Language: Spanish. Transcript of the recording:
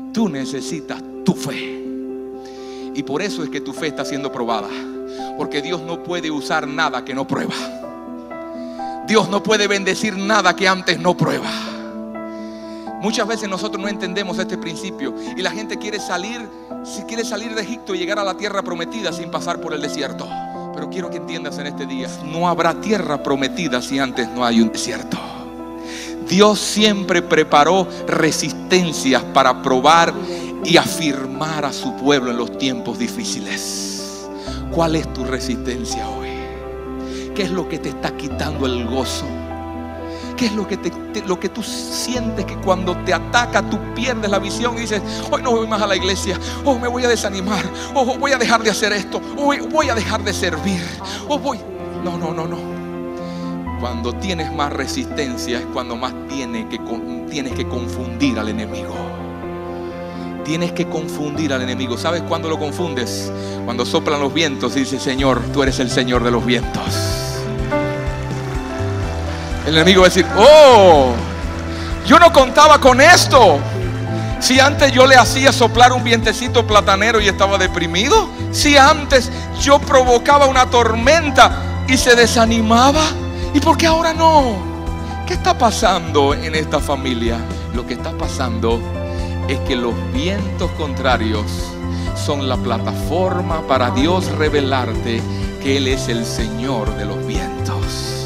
Tú necesitas tu fe. Y por eso es que tu fe está siendo probada. Porque Dios no puede usar nada que no prueba. Dios no puede bendecir nada que antes no prueba. Muchas veces nosotros no entendemos este principio y la gente quiere salir de Egipto y llegar a la tierra prometida sin pasar por el desierto. Pero quiero que entiendas en este día, no habrá tierra prometida si antes no hay un desierto. Dios siempre preparó resistencias para probar y afirmar a su pueblo en los tiempos difíciles. ¿Cuál es tu resistencia hoy? ¿Qué es lo que te está quitando el gozo? ¿Qué es lo que tú sientes que cuando te ataca tú pierdes la visión y dices, hoy no voy más a la iglesia, o me voy a desanimar, o voy a dejar de hacer esto, o voy a dejar de servir, o voy... No. Cuando tienes más resistencia es cuando más tienes que confundir al enemigo. Tienes que confundir al enemigo. ¿Sabes cuándo lo confundes? Cuando soplan los vientos y dices, Señor, tú eres el Señor de los vientos. El enemigo va a decir, oh, yo no contaba con esto. Si antes yo le hacía soplar un vientecito platanero y estaba deprimido. Si antes yo provocaba una tormenta y se desanimaba. ¿Y por qué ahora no? ¿Qué está pasando en esta familia? Lo que está pasando es que los vientos contrarios son la plataforma para Dios revelarte que Él es el Señor de los vientos.